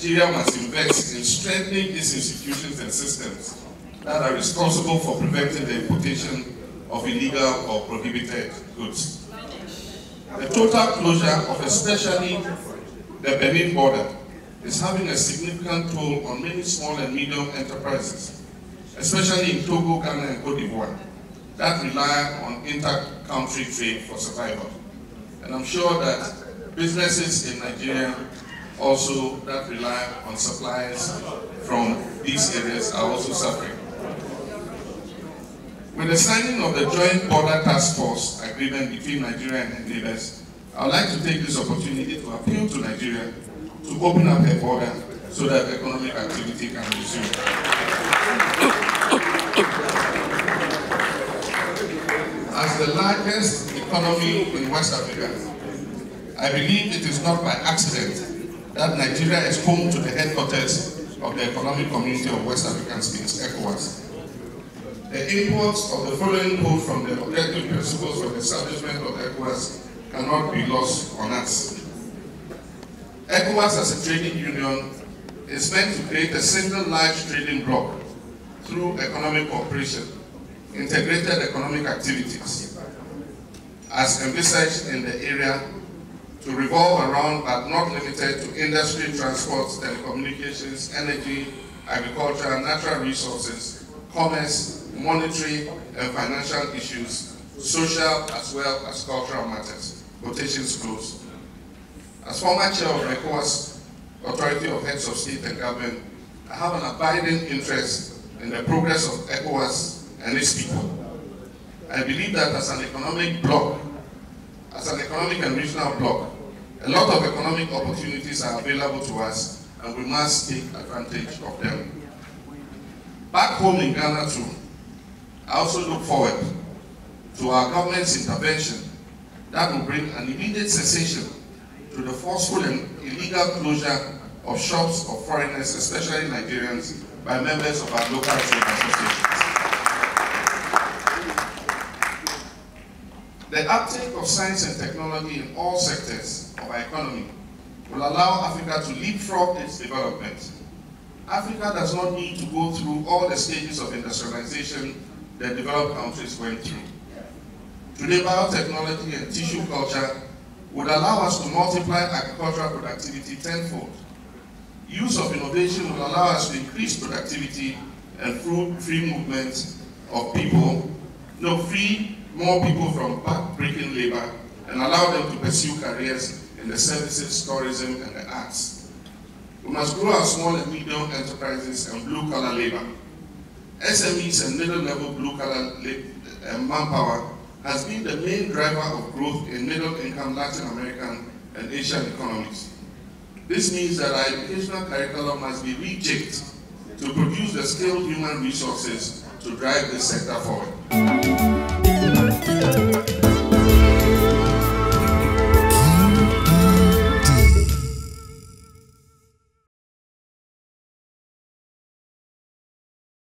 Nigeria must invest in strengthening its institutions and systems that are responsible for preventing the importation of illegal or prohibited goods. The total closure of especially the Benin border is having a significant toll on many small and medium enterprises, especially in Togo, Ghana, and Cote d'Ivoire, that rely on inter-country trade for survival. And I'm sure that businesses in Nigeria also that rely on supplies from these areas are also suffering. With the signing of the Joint Border Task Force Agreement between Nigeria and her neighbors, I would like to take this opportunity to appeal to Nigeria to open up her border so that economic activity can resume. As the largest economy in West Africa, I believe it is not by accident that Nigeria is home to the headquarters of the Economic Community of West African States, ECOWAS. The imports of the following quote from the objective principles of the establishment of ECOWAS cannot be lost on us. ECOWAS as a trading union is meant to create a single large trading bloc through economic cooperation, integrated economic activities, as envisaged in the area, to revolve around but not limited to industry, transport, telecommunications, energy, agriculture, natural resources, commerce, monetary and financial issues, social as well as cultural matters. Quotations close. As former chair of ECOWAS, Authority of Heads of State and Government, I have an abiding interest in the progress of ECOWAS and its people. I believe that as an economic bloc, as an economic and regional bloc, a lot of economic opportunities are available to us and we must take advantage of them. Back home in Ghana too, I also look forward to our government's intervention that will bring an immediate cessation to the forceful and illegal closure of shops of foreigners, especially Nigerians, by members of our local trade associations. The uptake of science and technology in all sectors of our economy will allow Africa to leapfrog its development. Africa does not need to go through all the stages of industrialization that developed countries went through. Today, biotechnology and tissue culture would allow us to multiply agricultural productivity tenfold. Use of innovation will allow us to increase productivity and free movement of people, free more people from back-breaking labor and allow them to pursue careers in the services, tourism, and the arts. We must grow our small and medium enterprises and blue-collar labor. SMEs and middle-level blue-collar manpower has been the main driver of growth in middle-income Latin American and Asian economies. This means that our educational curriculum must be rejigged to produce the skilled human resources to drive this sector forward.